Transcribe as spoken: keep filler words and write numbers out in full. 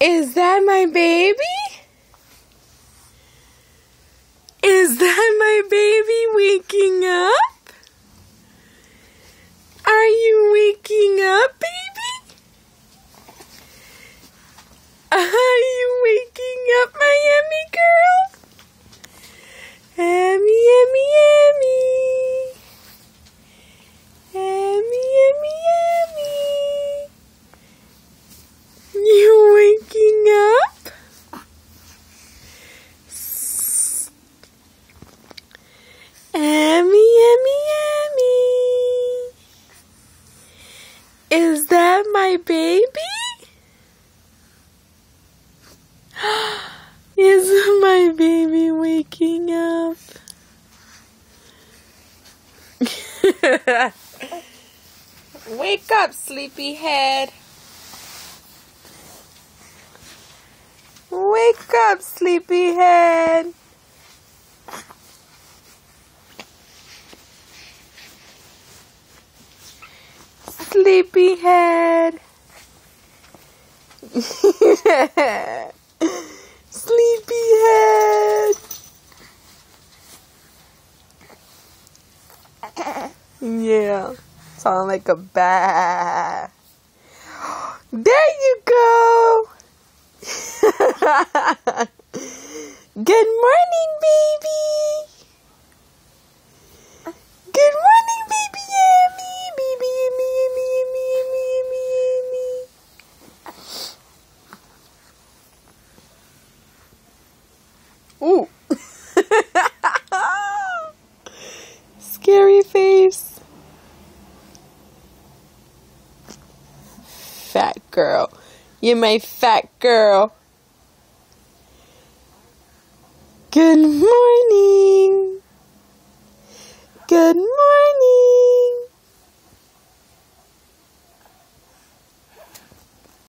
Is that my baby? Is that my baby waking up? Are you waking up, baby? Are you waking up, my Emmy girl? Emmy, Emmy, Emmy. Emmy, Emmy, Emmy. You waking up? Emmy, Emmy, Emmy. Is that my baby? Is my baby waking up? Wake up, sleepyhead. Wake up, sleepyhead. Sleepyhead. Sleepyhead. Yeah, sound like a bat. There you go. Good morning, baby. Good morning, baby Emmy. Baby Emmy, Emmy, Emmy, Emmy, Emmy, Emmy. Ooh. Scary face. Fat girl. You're my fat girl. Good morning.